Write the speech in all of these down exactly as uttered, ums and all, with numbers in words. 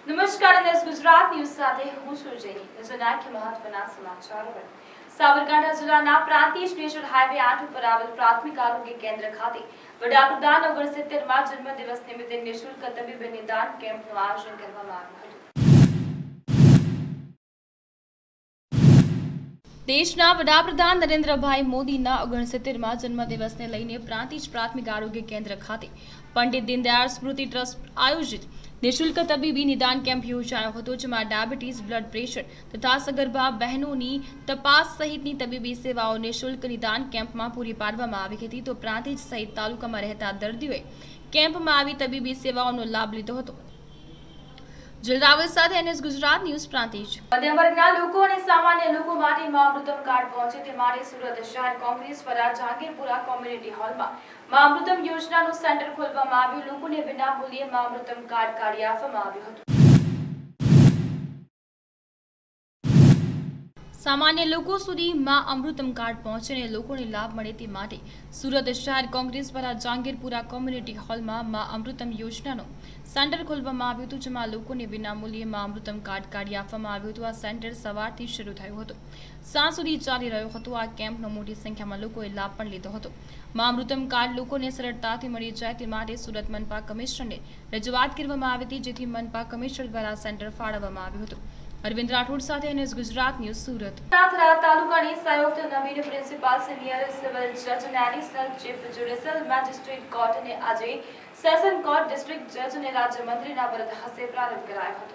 નમસ્કાર NS Gujarat news સાથે હું છું જયની નજર નાખીએ મહત્વના સમાચારો પર। સાબરકાંઠા જિલ્લાના પ્રાંતિજ નેશનલ હાઈવે આઠ ઉપર આવેલ પ્રાથમિક આરોગ્ય કેન્દ્ર ખાતે વડાપ્રધાન ઓગણસિત્તેર માં જન્મદિવસ નિમિત્તે નિઃશુલ્ક તબીબી નિદાન કેમ્પનું આયોજન કરવામાં આવ્યું હતું। દેશના વડાપ્રધાન નરેન્દ્રભાઈ મોદીના ઓગણસિત્તેર માં જન્મદિવસને લઈને પ્રાંતિજ પ્રાથમિક આરોગ્ય કેન્દ્ર ખાતે પંડિત દીનદયાળ સ્મૃતિ ટ્રસ્ટ આયોજિત નિઃશુલ્ક તબીબી નિદાન કેમ્પ યોજાયો હતો, જેમાં ડાયાબિટીસ, બ્લડ પ્રેશર તથા સગર્ભા બહેનોની તપાસ સહિતની તબીબી સેવાઓ નિઃશુલ્ક નિદાન કેમ્પમાં પૂરી પાડવામાં આવી હતી। તો પ્રાંતિજ સહિત તાલુકામાં રહેતા દર્દીઓએ કેમ્પમાં આવી તબીબી સેવાઓનો લાભ લીધો હતો। જલરાવલ સાથે એનએસ ગુજરાત ન્યૂઝ પ્રાંતિજ। મધ્યમ વર્ગના લોકો અને સામાન્ય લોકો માટે મહામૃતમ કાર્ડ પહોંચે તે માટે સુરત શહેર કોંગ્રેસ દ્વારા જહાંગીરપુરા કોમ્યુનિટી હોલમાં મહામૃતમ યોજનાનું સેન્ટર ખોલવામાં આવ્યું। લોકોને વિના મૂલ્યે મહામૃતમ કાર્ડ કાઢી આપવામાં આવ્યું હતું। સામાન્ય લોકો સુધી માં અમૃતમ કાર્ડ પહોંચે અને લોકોને લાભ મળે તે માટે સુરત શહેર કોંગ્રેસ દ્વારા જહાંગીરપુરા કોમ્યુનિટી હોલમાં માં અમૃતમ યોજનાનું સેન્ટર ખોલવામાં આવ્યું હતું, જેમાં લોકોને વિનામૂલ્યે માં અમૃતમ કાર્ડ કાઢી આપવામાં આવ્યું હતું। આ સેન્ટર સવારથી શરૂ થયું હતું, સાંજ સુધી ચાલી રહ્યો હતો। આ કેમ્પનો મોટી સંખ્યામાં લોકોએ લાભ પણ લીધો હતો। માં અમૃતમ કાર્ડ લોકોને સરળતાથી મળી જાય તે માટે સુરત મનપા કમિશનરને રજૂઆત કરવામાં આવી હતી, જેથી મનપા કમિશનર દ્વારા સેન્ટર ફાળવવામાં આવ્યું હતું। અરવિંદ રાઠોડ સાથે એનએસ ગુજરાત ન્યૂઝ સુરત। થરાદ તાલુકાની સંયુક્ત નવીન પ્રિન્સિપાલ સિનિયર સિવિલ જજ અને એડિશનલ ચીફ જ્યુડિશિયલ મેજિસ્ટ્રેટ કોર્ટને આજે સેશન કોર્ટ ડિસ્ટ્રિક્ટ જજ અને રાજ્યમંત્રીના વરદ હસ્તે પ્રારંભ કરાયો હતો।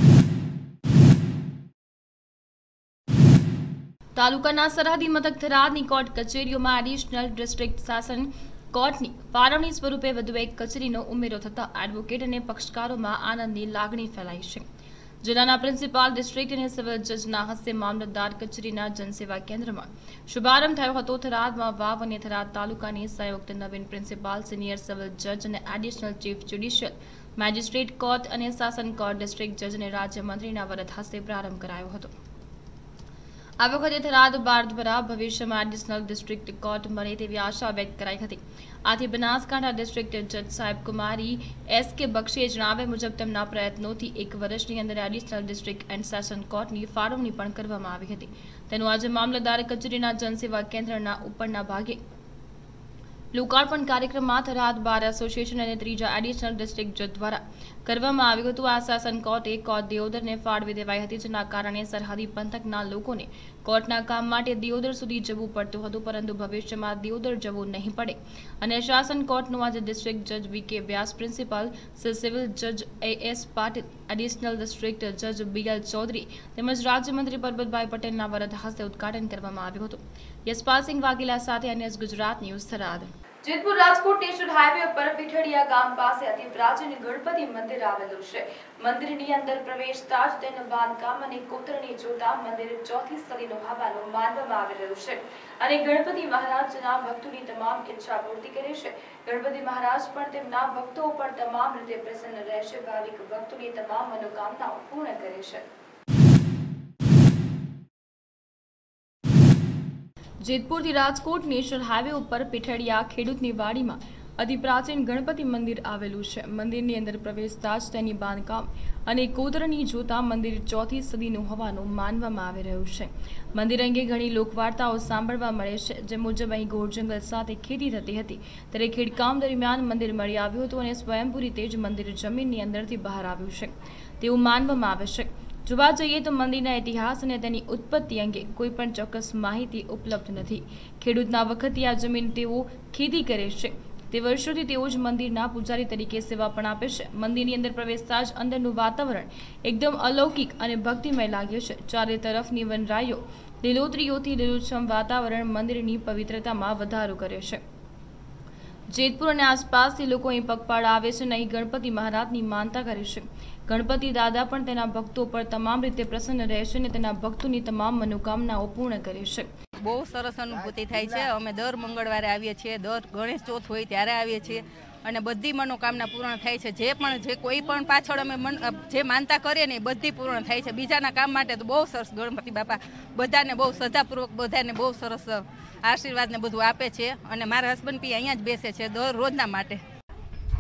તાલુકાના સરહદી મથક થરાદની કોર્ટ કચેરીઓમાં એડિશનલ ડિસ્ટ્રિક્ટ સેશન કોર્ટની ફાળવણી સ્વરૂપે વધુ એક કચેરીનો ઉમેરો થતા એડવોકેટ અને પક્ષકારોમાં આનંદની લાગણી ફેલાઈ છે। જિલ્લાના પ્રિન્સિપાલ ડિસ્ટ્રિક્ટ અને સિવિલ જજના હસ્તે મામલતદાર કચેરીના જનસેવા કેન્દ્રમાં શુભારંભ થયો હતો। થરાદમાં વાવ અને થરાદ તાલુકાની સંયુક્ત નવીન પ્રિન્સિપાલ સિનિયર સિવિલ જજ અને additional chief judicial magistrate court અને શાસન કોર્ટ ડિસ્ટ્રિક્ટ જજ અને રાજ્યમંત્રીના વરદ હસ્તે પ્રારંભ કરાયો હતો। આ વખતે થરાદ બાર દ્વારા ભવિષ્યમાં એડિશનલ ડિસ્ટ્રિક્ટ કોર્ટ મળે તેવી આશા વ્યક્ત કરાઈ હતી। આથી બનાસકાંઠા ડિસ્ટ્રિક્ટ જજ સાહેબ કુમારી એસ કે બક્ષીએ જણાવ્યા મુજબ તેમના પ્રયત્નોથી એક વર્ષની અંદર એડિશનલ ડિસ્ટ્રિક્ટ એન્ડ સેશન કોર્ટની ફાળવણી પણ કરવામાં આવી હતી। તેનું આજે મામલતદાર કચેરીના જનસેવા કેન્દ્રના ઉપરના ભાગે લોકાર્પણ કાર્યક્રમમાં થરાદ બાર એસોસિએશન અને ત્રીજા એડિશનલ ડિસ્ટ્રિક્ટ જજ દ્વારા કરવામાં આવ્યું હતું। આ શાસન કોર્ટે કોર્ટ દિયોદરને ફાળવી દેવાઈ હતી, જેના કારણે સરહદી પંથકના લોકોને કોર્ટના કામ માટે દિયોદર સુધી જવું પડતું હતું, પરંતુ ભવિષ્યમાં દિયોદર જવું નહીં પડે અને શાસન કોર્ટનું આજે ડિસ્ટ્રિક્ટ જજ વી કે વ્યાસ, પ્રિન્સિપાલ સિવિલ જજ A S Patil, additional district જજ બી એલ ચૌધરી તેમજ રાજ્યમંત્રી પરબતભાઈ પટેલના વરદ હસ્તે ઉદઘાટન કરવામાં આવ્યું હતું। યશપાલસિંહ વાઘેલા સાથે NS Gujarat news Tharad. Jetpur Rajkot national highway પર પીઠડિયા ગામ પાસે અતિ પ્રાચીન ગણપતિ મંદિર આવેલું છે। મંદિરની અંદર પ્રવેશતા જ તેનું બાંધકામ અને કોતરણી જોતા મંદિર ચોથી સદીનું હોવાનું માનવામાં આવી રહ્યું છે અને ગણપતિ મહારાજના ભક્તોની તમામ ઈચ્છા પૂર્તિ કરે છે। ગણપતિ મહારાજ પણ તેમના ભક્તો પર તમામ રીતે પ્રસન્ન રહેશે, ભાવિક ભક્તોની તમામ મનોકામનાઓ પૂર્ણ કરે છે। જેતપુરથી રાજકોટ નેશનલ હાઈવે ઉપર પીઠડિયા ખેડૂતની વાડીમાં અતિ પ્રાચીન ગણપતિ મંદિર આવેલું છે। મંદિરની અંદર પ્રવેશતા જ તેની બાંધકામ અને કોતરણી જોતા મંદિર ચોથી સદીનું હોવાનું માનવામાં આવી રહ્યું છે। મંદિર અંગે ઘણી લોકવાર્તાઓ સાંભળવા મળે છે, જે મુજબ અહીં ઘોર જંગલ સાથે ખેતી થતી હતી, ત્યારે ખેડકામ દરમિયાન મંદિર મળી આવ્યું હતું અને સ્વયંભૂ તે જ મંદિર જમીનની અંદરથી બહાર આવ્યું છે તેવું માનવામાં આવે છે। જોવા જઈએ તો મંદિરના ઇતિહાસ અને તેની ઉત્પત્તિ અંગે કોઈ પણ ચોક્કસ માહિતી ઉપલબ્ધ નથી। ખેડૂતના વખતે આ જમીન તેઓ ખેતી કરે છે તે વર્ષોથી તેઓ જ મંદિરના પૂજારી તરીકે સેવા પણ આપે છે। મંદિરની અંદર પ્રવેશતા જ અંદરનું વાતાવરણ એકદમ અલૌકિક અને ભક્તિમય લાગે છે। ચારે તરફની વનરાઈઓ લીલોતરીઓથી લીલુંછમ વાતાવરણ મંદિરની પવિત્રતામાં વધારો કરે છે। જેતપુર અને આસપાસથી લોકો અહીં પગપાળા આવે છે અને અહીં ગણપતિ મહારાજની માનતા કરે છે। ગણપતિ દાદા પણ તેના ભક્તો પર તમામ રીતે પ્રસન્ન રહે છે અને તેના ભક્તોની તમામ મનોકામનાઓ પૂર્ણ કરે છે। બહુ સરસ અનુભૂતિ થાય છે। અમે દર મંગળવારે આવીએ છીએ, દર ગણેશ ચોથ હોય ત્યારે આવીએ છીએ અને બધી મનોકામના પૂર્ણ થાય છે। જે પણ જે કોઈ પણ પાછળ અમે મન જે માનતા કરીએ ને એ બધી પૂર્ણ થાય છે। બીજાના કામ માટે તો બહુ સરસ ગણપતિ બાપા બધાને બહુ શ્રદ્ધાપૂર્વક બધાને બહુ સરસ આશીર્વાદ ને બધું આપે છે અને મારા હસબન્ડ બી અહીંયા જ બેસે છે દર રોજના માટે।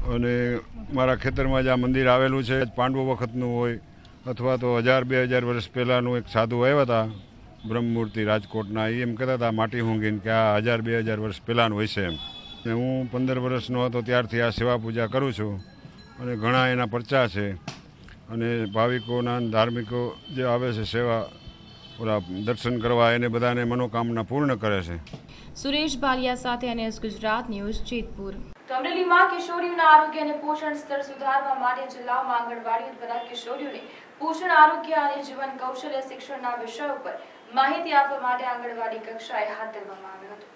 અને મારા ખેતરમાં જ આ મંદિર આવેલું છે. પાંડવો વખતનું હોય અથવા તો હજાર બે હજાર વર્ષ પહેલાંનું એક સાધુ આવ્યા હતા બ્રહ્મમૂર્તિ રાજકોટના. એ એમ કહેતા હતા માટી ઊંઘીને કે આ હજાર બે હજાર વર્ષ પહેલાંનું હોય છે એમ. ને હું પંદર વર્ષનો હતો ત્યારથી આ સેવા પૂજા કરું છું અને ઘણા એના પરચા છે. અને ભાવિકોના ધાર્મિકો જે આવે છે સેવા ઓલા દર્શન કરવા એને બધાને મનોકામના પૂર્ણ કરે છે. સુરેશ બાલિયા સાથે એનએસ ગુજરાત ન્યૂઝ જેતપુર. અમરેલીમાં કિશોરીઓના આરોગ્ય અને પોષણ સ્તર સુધારવા માટે જિલ્લામાં આંગણવાડીઓ દ્વારા કિશોરીઓને પોષણ આરોગ્ય અને જીવન કૌશલ્ય શિક્ષણના વિષયો પર માહિતી આપવા માટે આંગણવાડી કક્ષાએ હાથ ધરવામાં આવ્યો હતો.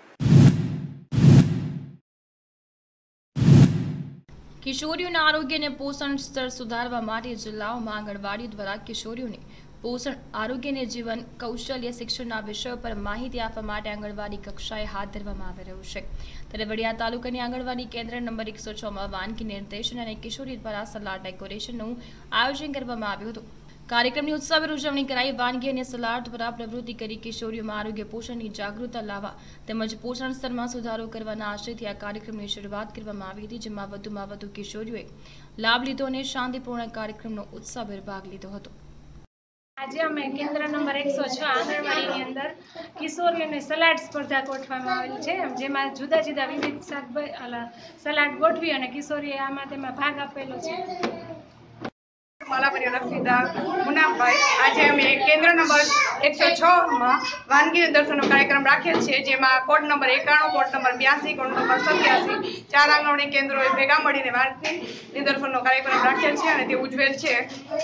કિશોરીઓના આરોગ્ય અને પોષણ સ્તર સુધારવા માટે જિલ્લાઓમાં આંગણવાડીઓ દ્વારા કિશોરીઓને પોષણ આરોગ્ય અને જીવન કૌશલ્ય શિક્ષણના વિષયો પર માહિતી આપવા માટે આંગણવાડી કક્ષાએ હાથ ધરવામાં આવી રહ્યું છે. ત્યારે વડિયા તાલુકાની આંગણવાડી કેન્દ્ર નંબર એકસો છ માં વાનગી નિર્દેશન અને કિશોરી દ્વારા સલાડ ડેકોરેશનનું આયોજન કરવામાં આવ્યું હતું. કાર્યક્રમની ઉત્સવની ઉજવણી કરાઈ. વાનગી અને સલાડ દ્વારા પ્રવૃત્તિ કરી કિશોરીઓમાં આરોગ્ય પોષણની જાગૃતતા લાવવા તેમજ પોષણ સ્તરમાં સુધારો કરવાના આશયથી આ કાર્યક્રમની શરૂઆત કરવામાં આવી હતી, જેમાં વધુમાં વધુ કિશોરીઓએ લાભ લીધો અને શાંતિપૂર્ણ કાર્યક્રમનો ઉત્સાહભેર ભાગ લીધો હતો. આજે અમે કેન્દ્ર નંબર એકસો છ આંગણવાડીની અંદર કિશોરીઓની સલાડ સ્પર્ધા ગોઠવવામાં આવેલી છે, જેમાં જુદા જુદા વિવિધ શાકભાજી સલાડ ગોઠવી અને કિશોરીએ આમાં તેમાં ભાગ આપેલો છે. માલાપરી લક્ષીદા મુનાભાઈ, આજે અમે કેન્દ્ર નંબર એકસો છ માં વાનગી નિદર્શનનો કાર્યક્રમ રાખેલ છે, જેમાં કોડ નંબર એકાણું, કોડ નંબર બ્યાસી, કોડ નંબર સત્યાસી ચાર આંગણવાડી કેન્દ્રોએ ભેગા મળીને વાનગી નિદર્શનનો કાર્યક્રમ રાખેલ છે અને તે ઉજવેલ છે.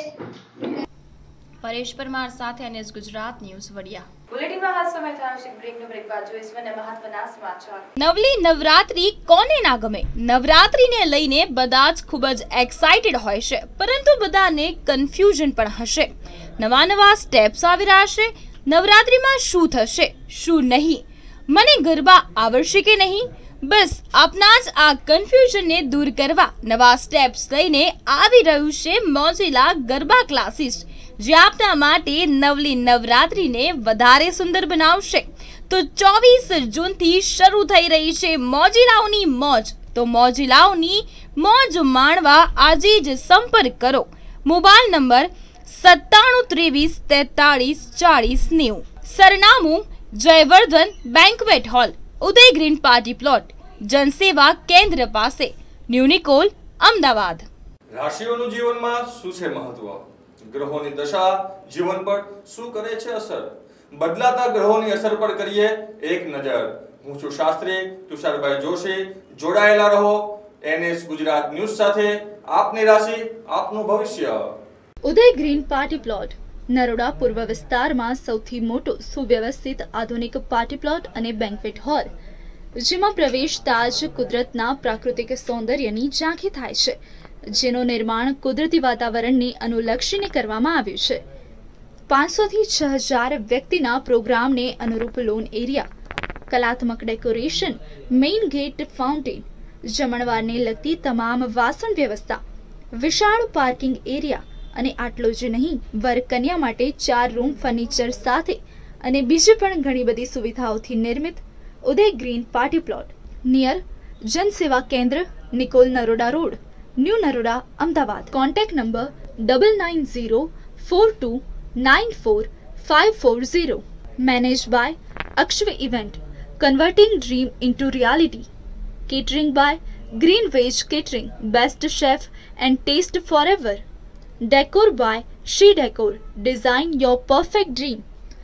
પરેશ પરમાર સાથે એનએસ ગુજરાત ન્યૂઝ વડિયા. બુલેટિનમાં હાલ સમય થયો છે બ્રેકનો. બ્રેક બાદ જોઈશું મહત્વના સમાચાર. નવલી નવરાત્રી કોને ના ગમે? નવરાત્રીને લઈને બધા જ ખૂબ જ એક્સાઇટેડ હોય છે, પરંતુ બધાને કન્ફ્યુઝન પણ હશે. નવા નવા સ્ટેપ્સ આવી રહ્યા છે. નવરાત્રીમાં શું થશે, શું નહીં? મને ગરબા આવડશે કે નહીં? બસ આપના જ આ કન્ફ્યુઝનને દૂર કરવા નવા સ્ટેપ્સ લઈને આવી રહ્યું છે મોજીલા ગરબા ક્લાસીસ, જે આપના માટે નવલી નવરાત્રીને વધારે સુંદર બનાવશે. તો ચોવીસ જૂનથી શરૂ થઈ રહી છે મોજીલાઓની મોજ. તો મોજીલાઓની મોજ માણવા આજે જ સંપર્ક કરો. મોબાઈલ નંબર સત્તાણું ત્રેવીસ તેતાળીસ ચાળીસ નેવું. સરનામું Jayvardhan banquet hall, Uday green party plot, જનસેવા કેન્દ્ર પાસે, ન્યુનિકોલ, અમદાવાદ. રાશિઓનું જીવનમાં શું છે મહત્વ? ગ્રહોની દશા જીવન પર શું કરે છે અસર? બદલાતા ગ્રહોની અસર પર કરીએ એક નજર. હું છું શાસ્ત્રી તુષારભાઈ જોશી. જોડાયેલા રહો એનએસ ગુજરાત ન્યૂઝ સાથે. આપની રાશિ, આપનું ભવિષ્ય. Uday green party plot Naroda પૂર્વ વિસ્તારમાં સૌથી મોટો સુવ્યવસ્થિત આધુનિક પાર્ટી પ્લોટ અને બેન્ક્વેટ હોલ, જેમાં પ્રવેશતા જ કુદરતના પ્રાકૃતિક સૌંદર્યની ઝાંખી થાય છે, જેનું નિર્માણ કુદરતી વાતાવરણને અનુલક્ષીને કરવામાં આવ્યું છે. પાંચસો થી છ હજાર વ્યક્તિના પ્રોગ્રામને અનુરૂપ લોન એરિયા, કલાત્મક ડેકોરેશન, મેઇન ગેટ, ફાઉન્ટેન, જમણવારને લગતી તમામ વાસણ વ્યવસ્થા, વિશાળ પાર્કિંગ એરિયા અને આટલું જ નહીં, વર કન્યા માટે ચાર રૂમ ફર્નિચર સાથે અને બીજી પણ ઘણી બધી સુવિધાઓથી નિર્મિત Uday green party plot near જનસેવા કેન્દ્ર, Nikol, Naroda road, new Naroda, Ahmedabad. Contact number double nine zero four two nine four five four zero. Manage by Akshve event, converting dream into reality. Catering by green veg catering, best chef and taste forever. Decor by Shri decor, design your perfect dream.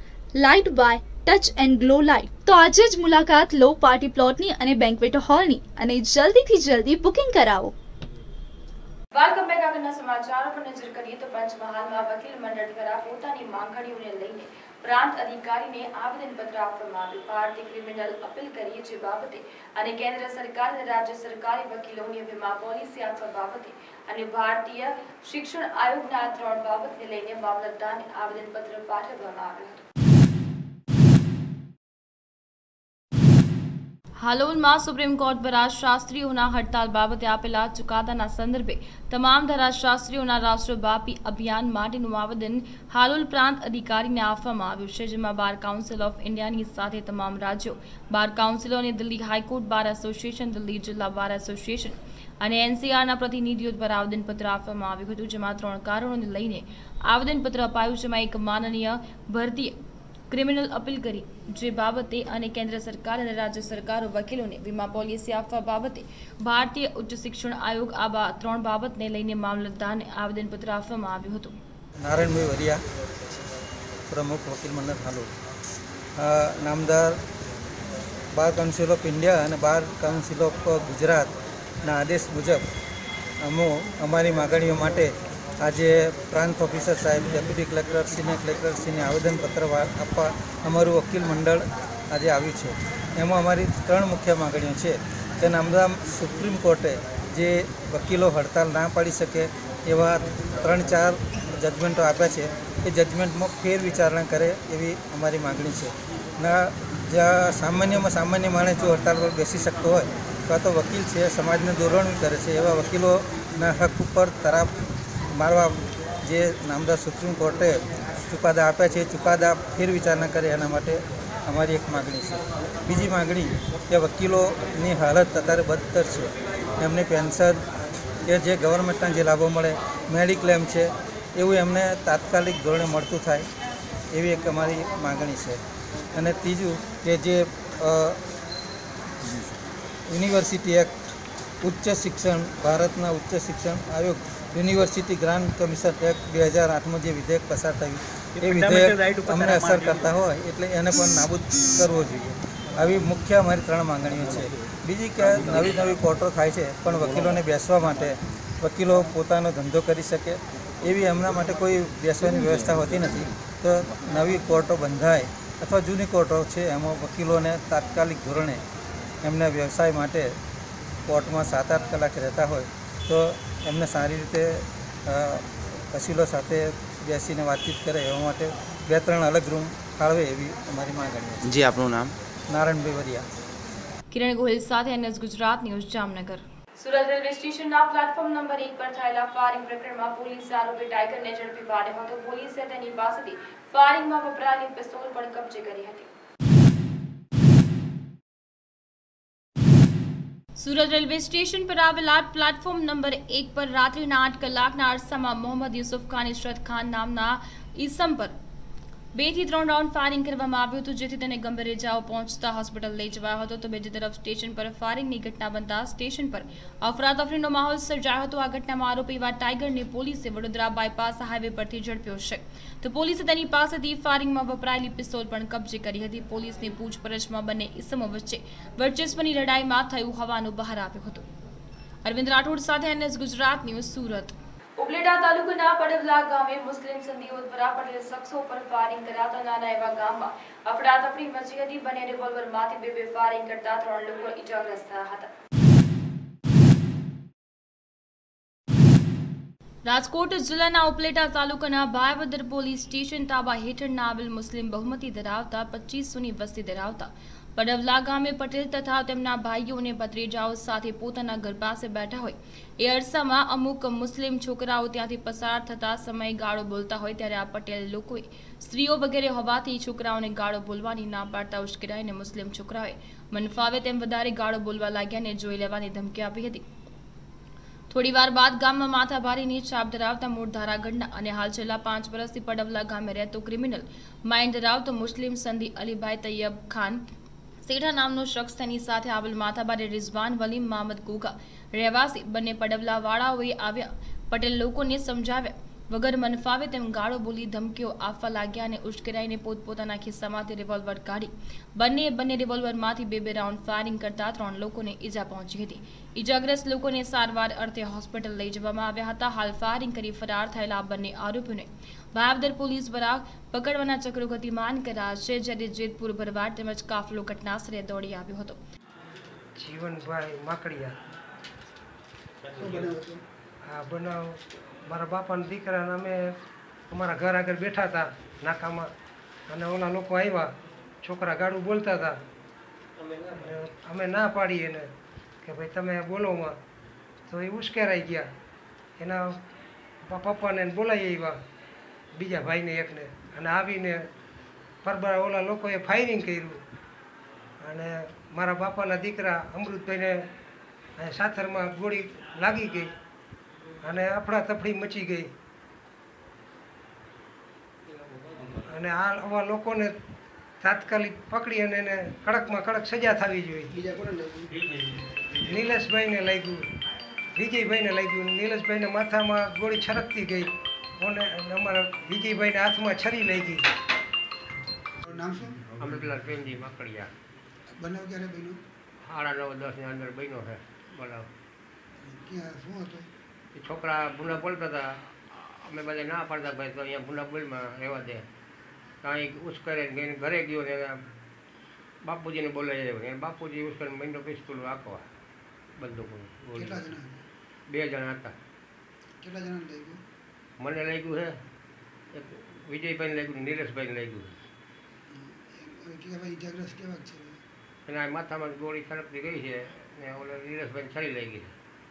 Light by touch and glow light. તો આજે જ મુલાકાત લો party પ્લોટની અને banquet હોલની અને જલ્દીથી જલ્દી booking કરાવો. Welcome back. આગળના સમાચારો પર નજર કરીએ તો પંચમહાલમાં વકીલ મંડળ દ્વારા પોતાની માંગણીઓને લઈને પ્રાંત અધિકારીને આવેદનપત્ર આપવામાં આવ્યું. ભારતીય ક્રિમિનલ અપીલ કરી જે બાબતે અને કેન્દ્ર સરકાર અને રાજ્ય સરકારે વકીલોની વીમા પોલિસી આપવા બાબતે અને ભારતીય શિક્ષણ આયોગના આ ત્રણ બાબતને લઈને મામલતદારને આવેદનપત્ર પાઠવવામાં આવ્યું હતું. હાલોલમાં સુપ્રીમ કોર્ટ દ્વારા શાસ્ત્રીઓના હડતાલ બાબતે આપેલા ચુકાદાના સંદર્ભે તમામ ધારાશાસ્ત્રીઓના રાષ્ટ્રવ્યાપી અભિયાન માટેનું આવેદન હાલોલ પ્રાંત અધિકારીને આપવામાં આવ્યું છે, જેમાં બાર કાઉન્સિલ ઓફ ઇન્ડિયાની સાથે તમામ રાજ્યો, બાર કાઉન્સિલો અને Delhi high court bar association, Delhi જિલ્લા બાર એસોસિએશન અને એનસીઆરના પ્રતિનિધિઓ દ્વારા આવેદનપત્ર આપવામાં આવ્યું હતું, જેમાં ત્રણ કારણોને લઈને આવેદનપત્ર અપાયું, જેમાં એક માનનીય ભરતીય ક્રિમિનલ અપીલ કરી જે બાબતે અને કેન્દ્ર સરકાર અને રાજ્ય સરકારો વકીલોને વીમા પોલિસી આપવા બાબતે ભારતીય ઉચ્ચ શિક્ષણ આયોગ આ ત્રણ બાબતને લઈને મામલતદારને આવેદનપત્ર આપવામાં આવ્યું હતું. નારાયણભાઈ વરિયા, પ્રમુખ વકીલ મંડળ હાલોલ. નામદાર બાર કાઉન્સિલ ઓફ ઇન્ડિયા અને બાર કાઉન્સિલ ઓફ ગુજરાતના આદેશ મુજબ અમો અમારી માગણીઓ માટે આજે પ્રાંત ઓફિસર સાહેબ, ડેપ્યુટી કલેક્ટર સિનિયર કલેક્ટર શ્રીને આવેદનપત્ર આપવા અમારું વકીલ મંડળ આજે આવ્યું છે. એમાં અમારી ત્રણ મુખ્ય માગણીઓ છે કે નામદાર સુપ્રીમ કોર્ટે જે વકીલો હડતાલ ના પાડી શકે એવા ત્રણ ચાર જજમેન્ટો આપ્યા છે એ જજમેન્ટમાં ફેર વિચારણા કરે એવી અમારી માગણી છે. ના જ્યાં સામાન્યમાં સામાન્ય માણસ જો હડતાલ પર બેસી શકતો હોય તો આ તો વકીલ છે, સમાજને દોરવણી કરે છે, એવા વકીલોના હક ઉપર તરાપ મારવા જે નામદાર સુપ્રીમ કોર્ટે ચુકાદા આપ્યા છે એ ચુકાદા ફેર વિચારણા કરે એના માટે અમારી એક માગણી છે. બીજી માગણી કે વકીલોની હાલત અત્યારે બદતર છે, એમને પેન્શન કે જે ગવર્મેન્ટના જે લાભો મળે, મેડિક્લેમ છે, એવું એમને તાત્કાલિક ધોરણે મળતું થાય એવી એક અમારી માગણી છે. અને ત્રીજું કે જે યુનિવર્સિટી એક્ટ, ઉચ્ચ શિક્ષણ, ભારતના ઉચ્ચ શિક્ષણ આયોગ યુનિવર્સિટી ગ્રાન્ટ કમિશન એક્ટ બે હજાર આઠમાં જે વિધેયક પસાર થયું એ વિધેયક અમને અસર કરતા હોય એટલે એને પણ નાબૂદ કરવો જોઈએ. આવી મુખ્ય અમારી ત્રણ માંગણીઓ છે. બીજી કે નવી નવી કોર્ટો થાય છે પણ વકીલોને બેસવા માટે, વકીલો પોતાનો ધંધો કરી શકે એવી એમના માટે કોઈ બેસવાની વ્યવસ્થા હોતી નથી. તો નવી કોર્ટો બંધાય અથવા જૂની કોર્ટો છે એમાં વકીલોને તાત્કાલિક ધોરણે એમને વ્યવસાય માટે કોર્ટમાં સાત આઠ કલાક રહેતા હોય તો એમને સારી રીતે વકીલો સાથે બેસીને વાતચીત કરે એવા માટે બે ત્રણ અલગ રૂમ ફાળવે એવી અમારી માગણી છે. જી, આપનું નામ? નારાયણભાઈ વરિયા. કિરણ ગોહિલ સાથે NS Gujarat news, Jamnagar. Surat railway સ્ટેશનના પ્લેટફોર્મ નંબર એક પર થયેલા ફાયરિંગ પ્રકરણમાં પોલીસે આરોપી ટાઈગરને ઝડપી પાડ્યો હતો. પોલીસે તેની પાસેથી ફાયરિંગમાં વપરાયેલી પિસ્તોલ પણ કબજે કરી હતી. સુરત રેલવે સ્ટેશન પર આવેલા પ્લેટફોર્મ નંબર એક પર રાત્રિના આઠ કલાકના અરસામાં મોહમ્મદ યુસુફ ખાન ઇશરત ખાન નામના ઈસમ પર બે થી ત્રણ રાઉન્ડ ફાયરિંગ કરવામાં આવ્યું હતું, જેથી તેને ગંભીર ઇજાઓ પહોંચતા હોસ્પિટલ લઈ જવાયો હતો. તો બીજી તરફ સ્ટેશન પર ફાયરિંગની ઘટના બનતા સ્ટેશન પર અફરાતફરીનો માહોલ સર્જાયો હતો. આ ઘટનામાં આરોપી એવા ટાઈગરને પોલીસે વડોદરા બાયપાસ હાઈવે પરથી ઝડપ્યો છે. તો પોલીસે તેની પાસેથી ફાયરિંગમાં વપરાયેલી પિસ્તોલ પણ કબજે કરી હતી. પોલીસની પૂછપરછમાં બંને ઇસમો વચ્ચે વર્ચસ્વની લડાઈમાં થયું હોવાનું બહાર આવ્યું હતું. અરવિંદ રાઠોડ સાથે એનએસ ગુજરાત ન્યૂઝ, સુરત. ઉપલેટા તાલુકાના પડવલા ગામે મુસ્લિમ સંધિઓ દ્વારા પટેલ શખ્સો પર ફાયરિંગ કરાતા નાના એવા ગામમાં અફડાતફડી મચી હતી. બંને રિવોલ્વરમાંથી બે બે ફાયરિંગ કરતા ત્રણ લોકો ઇજાગ્રસ્ત થયા હતા. રાજકોટ જિલ્લાના ઉપલેટા તાલુકાના ભાયાવદર પોલીસ સ્ટેશન તાબા હેઠળના આવેલ મુસ્લિમ બહુમતી ધરાવતા પચીસોની વસ્તી ધરાવતા પડવલા ગામે પટેલ તથા તેમના ભાઈઓ અને ભત્રીજાઓ સાથે પોતાના ઘર પાસે બેઠા હોય એ અરસામાં અમુક મુસ્લિમ છોકરાઓ ત્યાંથી પસાર થતા સમયે ગાળો બોલતા હોય ત્યારે આ પટેલ લોકોએ સ્ત્રીઓ વગેરે હોવાથી છોકરાઓને ગાળો બોલવાની ના પાડતા ઉશ્કેરાઈને મુસ્લિમ છોકરાઓએ મનફાવે તેમ વધારે ગાળો બોલવા લાગ્યા અને જોઈ લેવાની ધમકી આપી હતી. થોડી વાર બાદ ગામમાં માથાભારીની છાપ ધરાવતા મૂળ ધારાગઢના અને હાલ છેલ્લા પાંચ વર્ષથી પડવલા ગામે રહેતો ક્રિમિનલ માઇન્ડ ધરાવતો મુસ્લિમ સંધી અલીભાઈ તૈયબ ખાન સેઠા નામનો શખ્સ તેની સાથે આવેલ માથાભારે રિઝવાન વલીમ મહમદ ગુગા રહેવાસી બંને પડવલા વાળાઓએ આવ્યા પટેલ લોકોને સમજાવ્યા વગર મનફાવે તેમ ગાળો બોલી ધમકીઓ આપવા લાગ્યા અને ઉશ્કેરાઈને પોતપોતાના ખિસ્સામાંથી રિવોલ્વર કાઢી બંને બંને રિવોલ્વરમાંથી બે બે રાઉન્ડ ફાયરિંગ કરતા ત્રણ લોકોને ઈજા પહોંચી હતી. ઈજાગ્રસ્ત લોકોને સારવાર અર્થે હોસ્પિટલ લઈ જવામાં આવ્યા હતા. હાલ ફાયરિંગ કરી ફરાર થયેલા બંને આરોપીઓને ભાયાવદર પોલીસ દ્વારા પકડવાના ચક્રો ગતિમાન કર્યા છે, જ્યારે જેતપુર ભરવાડ તેમજ કાફલો ઘટનાસ્થળે દોડી આવ્યો હતો. જીવનભાઈ માકડિયા આ બનાવ મારા બાપાના દીકરાને અમે અમારા ઘર આગળ બેઠા હતા નાકામાં અને ઓલા લોકો આવ્યા, છોકરા ગાડું બોલતા હતા. અમે ના પાડી એને કે ભાઈ તમે બોલોમાં, તો એ ઉશ્કેરાઈ ગયા. એના પપ્પાને બોલાવી આવ્યા બીજા ભાઈને એકને, અને આવીને પરબરા ઓલા લોકોએ ફાયરિંગ કર્યું અને મારા બાપાના દીકરા અમૃતભાઈને અને સાથરમાં ગોળી લાગી ગઈ અને અફડાતફડી મચી ગઈ અને આ આવા લોકોને તાત્કાલિક પકડી અને એને કડકમાં કડક સજા થવી જોઈએ. નિલેશભાઈને લાગ્યું, વિજયભાઈને લાગ્યું. નિલેશભાઈને માથામાં ગોળી છરકતી ગઈ અને અમારા વિજયભાઈને હાથમાં છરી લઈ ગઈ. નામ શું? અમૃતલાલ પ્રેમજી માકડિયા. બનાવ ક્યારે બન્યો? સાડા નવ દસ ની અંદર બન્યો છે બનાવ. ક્યાં શું હતું? એ છોકરા ભૂંડા બોલતા હતા, અમે બધા ના પાડતા ભાઈ તો અહીંયા ભૂંડા બોલમાં રહેવા દે. કાંઈ ઉશ્કરે ઘરે ગયો ને બાપુજીને બોલાવી આવ્યો ને બાપુજી ઉશ્કર મહિનો પિસ્તોલ આંકવા બંદૂક. કેટલા જણા? બે જણા હતા. કેટલા જણા લાગ્યું? મને લાગ્યું છે એક વિજયભાઈને લાગ્યું, નિલેશભાઈને લાગ્યું. કેવા ઇજાગ્રસ્ત કેવા છે? એના માથામાં ગોળી સળગતી ગઈ છે ને ઓલા નિલેશભાઈને છરી લઈ ગઈ છે.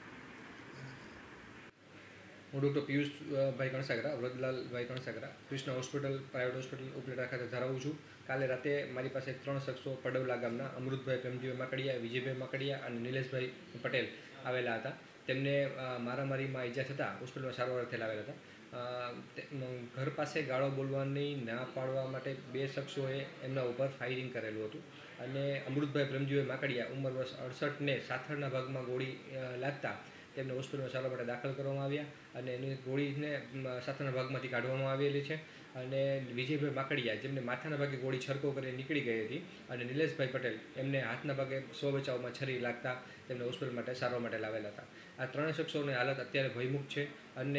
હું doctor Piyushbhai Kansagara, Vrajlalbhai Kansagara, Krishna hospital private hospital Upleta ખાતે ધરાવું છું. કાલે રાતે મારી પાસે ત્રણ શખ્સો પડવલા ગામના અમૃતભાઈ પ્રેમજીભાઈ માકડિયા, વિજયભાઈ માકડિયા અને નિલેશભાઈ પટેલ આવેલા હતા. તેમને મારામારીમાં ઈજા થતાં હોસ્પિટલમાં સારવાર અર્થે લાવેલા હતા. ઘર પાસે ગાળો બોલવાની ના પાડવા માટે બે શખ્સોએ એમના ઉપર ફાયરિંગ કરેલું હતું અને અમૃતભાઈ પ્રેમજીભાઈ માકડિયા ઉંમર વર્ષ અડસઠને સાથળના ભાગમાં ગોળી લાગતા તેમને હોસ્પિટલમાં સારવાર માટે દાખલ કરવામાં આવ્યા અને એની ગોળીને સાથળના ભાગમાંથી કાઢવામાં આવેલી છે. અને વિજયભાઈ માકડિયા જેમને માથાના ભાગે ગોળી છરકો કરીને નીકળી ગઈ હતી અને નિલેશભાઈ પટેલ એમને હાથના ભાગે સ્વ બચાવમાં છરી લાગતા તેમને હોસ્પિટલ માટે સારવાર માટે લાવેલા હતા. આ ત્રણેય શખ્સોની હાલત અત્યારે ભયમુક્ત છે અને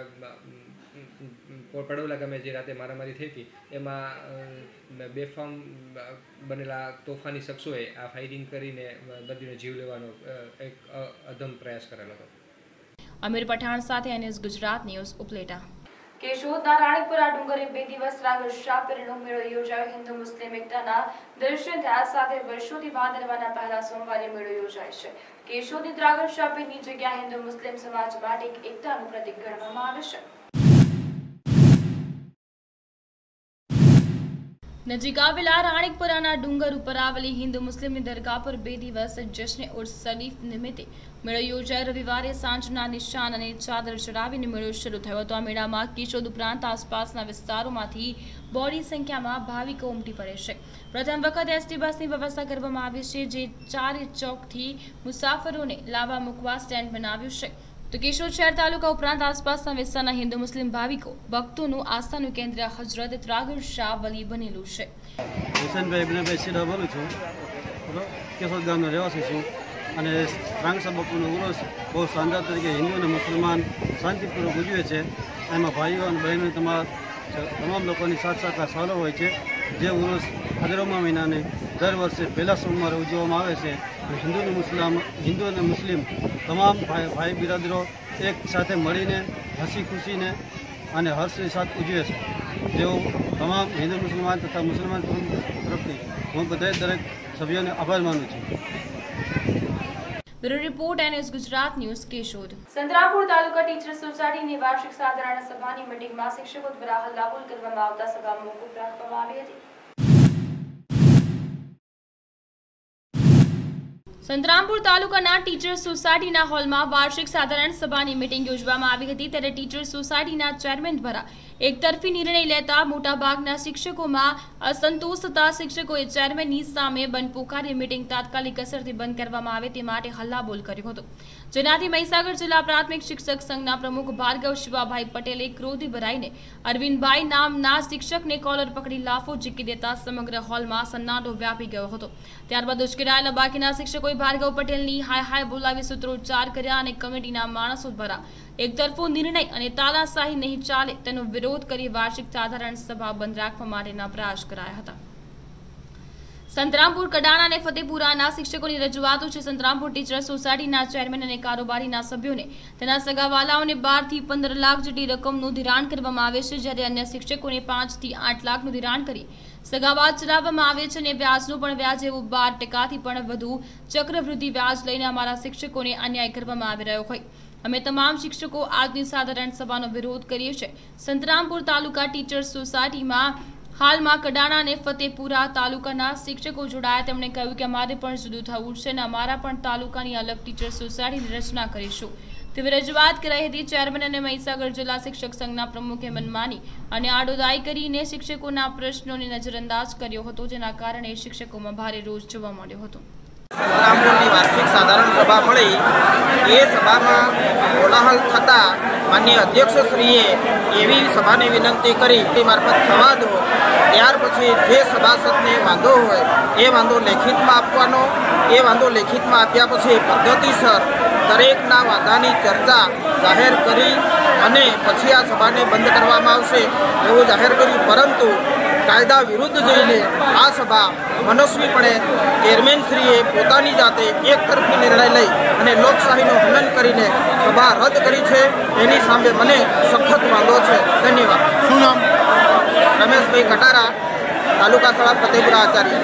પડવલા ગામે જે રાતે મારામારી થઈ હતી એમાં બેફામ બનેલા તોફાની શખ્સોએ આ ફાયરિંગ કરીને દર્દીનો જીવ લેવાનો એક અધમ પ્રયાસ કરેલો હતો. અમીર પઠાણ સાથે એનએસ ગુજરાત ન્યૂઝ ઉપલેટા. કેશોદના રાણીપુરા ડુંગરે બે દિવસ રાગર શાપીરનો મેળો યોજાયો. હિન્દુ મુસ્લિમ એકતાના દર્શન થયા સાથે વર્ષોથી ભાદરવાના પહેલા સોમવારે મેળો યોજાય છે. કેશોદની દ્રાગર શાપીરની જગ્યા હિન્દુ મુસ્લિમ સમાજ માટે એક એકતાનું પ્રતીક ગણવામાં આવે છે. નજીક આવેલા રાણીપુરાના ડુંગર ઉપર આવેલી હિન્દુ મુસ્લિમની દરગાહ પર બે દિવસ જશ્ન ઉર્સ શરીફ નિમિત્તે મેળો યોજાયો. રવિવારે સાંજના નિશાન અને ચાદર ચડાવીને મેળો શરૂ થયો હતો. આ મેળામાં કેશોદ ઉપરાંત આસપાસના વિસ્તારોમાંથી બોડી સંખ્યામાં ભાવિકો ઉમટી પડે છે. પ્રથમ વખત એસટી બસની વ્યવસ્થા કરવામાં આવી છે, જે ચારે ચોકથી મુસાફરોને લાવવા મૂકવા સ્ટેન્ડ બનાવ્યું છે. તો કેશોદ શહેર તાલુકા ઉપરાંત આસપાસના વિસ્તારના હિન્દુ મુસ્લિમ ભાવિકો ભક્તોનું આસ્થાનું કેન્દ્ર હજરત ત્રાગર શાહ વલી બનેલું છે. હુસેનભાઈ ઇબ્નભાઈ સીધા બોલું છું. કેશોદ ગામનો રહેવાસી છું અને રાંગસા બાપુનો ઉર્સ બહુ શાનદાર તરીકે હિન્દુ અને મુસલમાન શાંતિપૂર્વક ઉજવે છે. એમાં ભાઈઓ અને બહેનો તમારા તમામ લોકોની સાથ સાથ સારો હોય છે. જે ઉર્સ ભાદરવા મહિનાને દર વર્ષે પહેલા સોમવારે ઉજવવામાં આવે છે. હિન્દુ અને મુસ્લિમ હિન્દુ અને મુસ્લિમ તમામ ભાઈ ભાઈ બિરાદરો એક સાથે મળીને હસી ખુશીને અને હર્ષની સાથે ઉજવે છે. જેઓ તમામ હિન્દુ મુસલમાન તથા મુસલમાન તરફથી હું બધા દરેક સભ્યોને આભાર માનું છું. Bureau report NS Gujarat news Keshod. Santrampur તાલુકા ટીચર સોસાયટીની વાર્ષિક સાધારણ સભાની મિટિંગમાં શિક્ષકો દ્વારા હલ્લાબોલ કરવામાં આવતા સભા મોકૂફ રાખવામાં આવી હતી. સંતરામપુર તાલુકાના ટીચર સોસાયટીના હોલમાં વાર્ષિક સાધારણ સભાની મિટિંગ યોજવામાં આવી હતી. ત્યારે ટીચર સોસાયટીના ચેરમેન દ્વારા એકતરફી નિર્ણય લેતા મોટાભાગના શિક્ષકોમાં અસંતોષ થતા શિક્ષકોએ ચેરમેનની સામે બંધ પુકારી મિટિંગ તાત્કાલિક અસરથી બંધ કરવામાં આવે તે માટે હલ્લાબોલ કર્યો હતો. જેનાથી મહીસાગર જિલ્લા પ્રાથમિક શિક્ષક સંઘના પ્રમુખ ભાર્ગવ શિવાભાઈ પટેલે ક્રોધી ભરાઈને અરવિંદભાઈ નામના શિક્ષકને કોલર પકડી લાફો ઝીકી દેતા સમગ્ર હોલમાં સન્નાટો વ્યાપી ગયો હતો. ત્યારબાદ ઉશ્કેરાયેલા બાકીના શિક્ષકોએ ભાર્ગવ પટેલની હાય હાય બોલાવી સૂત્રોચ્ચાર કર્યા અને કમિટીના માણસો દ્વારા એકતરફો નિર્ણય અને તાનાશાહી નહીં ચાલે તેનો વિરોધ કરી વાર્ષિક સાધારણ સભા બંધ રાખવા માટેના પ્રયાસ કરાયા હતા. સંતરામપુર કડાણા અને ફતેપુરાના શિક્ષકોની રજૂઆતો છે. સંતરામપુર ટીચર સોસાયટીના ચેરમેન અને કારોબારીના સભ્યોને તેના સગાવાલાઓને બાર થી પંદર લાખ જેટલી રકમનું ધિરાણ કરવામાં આવે છે, જ્યારે અન્ય શિક્ષકોને પાંચ થી આઠ લાખનું ધિરાણ કરી સગાવાદ ચડાવવામાં આવે છે અને વ્યાજનું પણ વ્યાજ એવું બાર ટકાથી પણ વધુ ચક્રવૃદ્ધિ વ્યાજ લઈને અમારા શિક્ષકોને અન્યાય કરવામાં આવી રહ્યો હોય. અમે તમામ શિક્ષકો આજની સાધારણ સભાનો વિરોધ કરીએ છીએ. સંતરામપુર તાલુકા ટીચર સોસાયટીમાં હાલમાં કડાણા અને ફતેપુરા તાલુકાના શિક્ષકો જોડાયા. તેમણે કહ્યું કે અમારે પણ જુદું થવું છે અને અમારા પણ તાલુકાની અલગ ટીચર સોસાયટીની રચના કરીશું તેવી રજૂઆત કરાઈ હતી. ચેરમેન અને મહીસાગર જિલ્લા શિક્ષક સંઘના પ્રમુખે મનમાની અને આડોદાઈ કરીને શિક્ષકોના પ્રશ્નોને નજરઅંદાજ કર્યો હતો, જેના કારણે શિક્ષકોમાં ભારે રોષ જોવા મળ્યો હતો. રામપુરની વાર્ષિક સાધારણ સભા મળી એ સભામાં કોલાહલ થતા માનનીય અધ્યક્ષશ્રીએ એવી સભાને વિનંતી કરી તે મારફત થવા દો. ત્યાર પછી જે સભાસદને વાંધો હોય એ વાંધો લેખિતમાં આપવાનો. એ વાંધો લેખિતમાં આપ્યા પછી પદ્ધતિસર દરેકના વાંધાની ચર્ચા જાહેર કરી અને પછી આ સભાને બંધ કરવામાં આવશે એવું જાહેર કર્યું. પરંતુ કાયદા વિરુદ્ધ જઈને આ સભા મનસ્વીપણે ચેરમેનશ્રીએ પોતાની જાતે એક તરફી નિર્ણય લઈ અને લોકશાહીનું હનન કરીને સભા રદ કરી છે. એની સામે મને સખત વાંધો છે. ધન્યવાદ. શું નામ? રમેશભાઈ કટારા, તાલુકા શાળા ફતેપુરા આચાર્ય.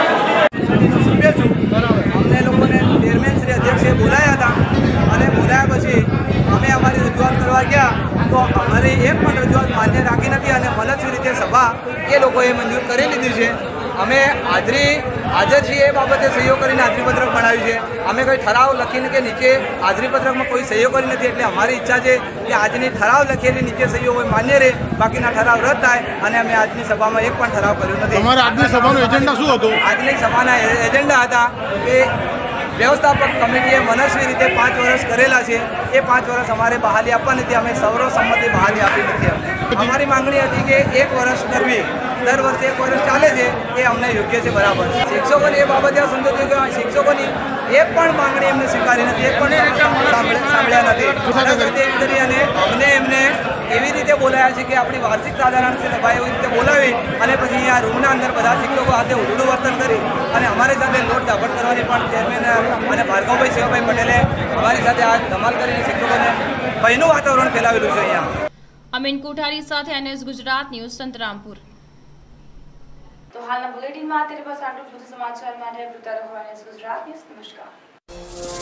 અમને લોકોને ચેરમેનશ્રી અધ્યક્ષે બોલાયા હતા અને બોલાયા પછી અમે અમારી રજૂઆત કરવા ગયા તો અમારી એક પણ રજૂઆત માન્ય રાખી નથી અને મનસ્વી રીતે સભા એ લોકોએ મંજૂર કરી લીધી છે. અમે હાજરી હાજર છીએ એ બાબતે સહીઓ કરીને હાજરીપત્રક બનાવ્યું છે. અમે કોઈ ઠરાવ લખીને કે નીચે હાજરીપત્રકમાં કોઈ સહીઓ કરી નથી. એટલે અમારી ઈચ્છા છે કે આજની ઠરાવ લખેલી નીચે સહીઓ હોય માન્ય રહે, બાકીના ઠરાવ રદ થાય. અને અમે આજની સભામાં એક પણ ઠરાવ કર્યો નથી. તમારા આજની સભાનો એજન્ડા શું હતો? આજની સભાના એજન્ડા હતા કે વ્યવસ્થાપક કમિટીએ મનસ્વી રીતે પાંચ વર્ષ કરેલા છે એ પાંચ વર્ષ અમારે બહાલી આપવા નથી. અમે સર્વસંમતિ બહાલી આપી નથી. અમને અમારી માંગણી હતી કે એક વર્ષ કરવી, દર વર્ષે એક વર્ષ ચાલે છે એ અમને યોગ્ય છે, બરાબર. શિક્ષકોની એ બાબતે સમજો કે શિક્ષકોની એક પણ માંગણી એમને સ્વીકારી નથી, એક પણ સાંભળ્યા નથી. કરી અને અમને એમને એવી રીતે બોલાયા છે કે આપણી વાર્ષિક સાધારણ સભા એવી રીતે બોલાવી અને પછી અહીંયા રૂમના અંદર બધા શિક્ષકો સાથે ઉલડું વર્તન કરી અને અમારી સાથે લોટ ડાભટ કરવાની પણ ચેરમેન અને ભાર્ગવભાઈ શિવાભાઈ પટેલે અમારી સાથે આ ધમાલ કરીને શિક્ષકોને ભયનું વાતાવરણ ફેલાવેલું છે. અહીંયા અમીન કોઠારી સાથે એનએસ ગુજરાત ન્યૂઝ, સંતરામપુર. તો હાલના બુલેટિનમાં અત્યારે બસ આટલું જ. વધુ સમાચાર માટે જોતા રહો એનએસ ગુજરાત ન્યૂઝ. નમસ્કાર.